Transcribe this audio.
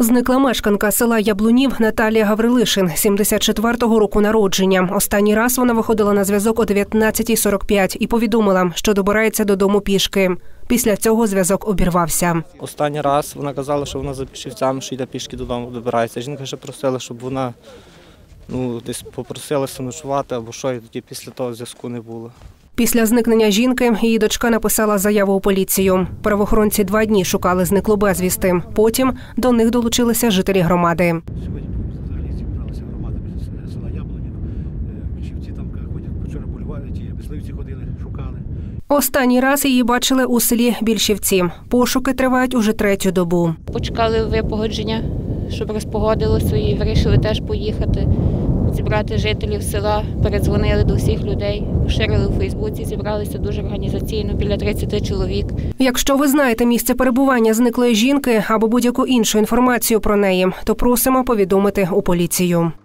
Зникла мешканка села Яблунів Наталія Гаврилишин, 74-го року народження. Останній раз вона виходила на зв'язок о 19:45 і повідомила, що добирається додому пішки. Після цього зв'язок обірвався. Останній раз вона казала, що вона за Пішівцями, що йде пішки додому, добирається. Жінка ще просила, щоб вона десь попросилася ночувати або що, і тоді після того зв'язку не було. Після зникнення жінки її дочка написала заяву у поліцію. Правоохоронці 2 дні шукали зниклу безвісти. Потім до них долучилися жителі громади. Сьогодні взагалі зібралася громада села Яблунів. Пішівці там ходять, вчора полювали, ті мисливці ходили, шукали. Останній раз її бачили у селі Більшівці. Пошуки тривають уже 3-ю добу. Почекали випогодження, щоб розпогодилося, і вирішили теж поїхати, зібрати жителів села, передзвонили до всіх людей, поширили у Фейсбуці, зібралися дуже організаційно, біля 30 чоловік. Якщо ви знаєте місце перебування зниклої жінки або будь-яку іншу інформацію про неї, то просимо повідомити у поліцію.